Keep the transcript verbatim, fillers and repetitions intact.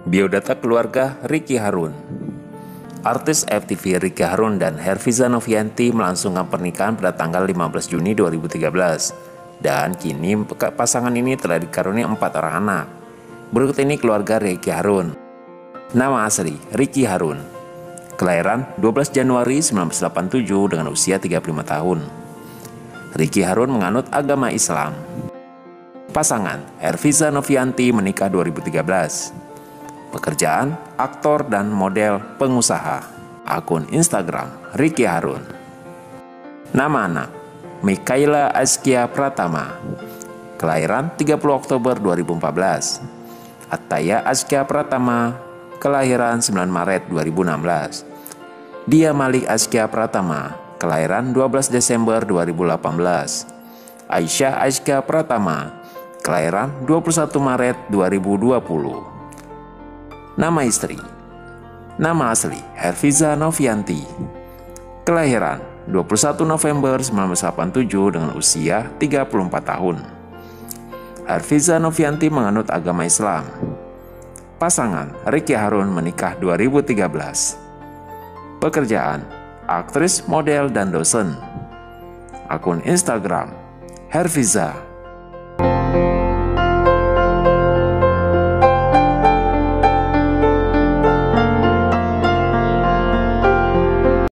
Biodata keluarga Ricky Harun. Artis F T V Ricky Harun dan Herfiza Novianti melangsungkan pernikahan pada tanggal lima belas Juni dua ribu tiga belas. Dan kini pasangan ini telah dikaruniai empat orang anak. Berikut ini keluarga Ricky Harun. Nama asli Ricky Harun. Kelahiran dua belas Januari seribu sembilan ratus delapan puluh tujuh dengan usia tiga puluh lima tahun. Ricky Harun menganut agama Islam. Pasangan Herfiza Novianti menikah dua ribu tiga belas. Pekerjaan, aktor dan model, pengusaha. Akun Instagram Ricky Harun. Nama anak Mikaela Askia Pratama. Kelahiran tiga puluh Oktober dua ribu empat belas. Attaya Askia Pratama. Kelahiran sembilan Maret dua ribu enam belas. Dia Malik Askia Pratama. Kelahiran dua belas Desember dua ribu delapan belas. Aisyah Askia Pratama. Kelahiran dua puluh satu Maret dua ribu dua puluh. Nama istri. Nama asli Herfiza Novianti. Kelahiran dua puluh satu November seribu sembilan ratus delapan puluh tujuh dengan usia tiga puluh empat tahun. Herfiza Novianti menganut agama Islam. Pasangan Ricky Harun menikah dua ribu tiga belas. Pekerjaan, aktris, model, dan dosen. Akun Instagram Herfiza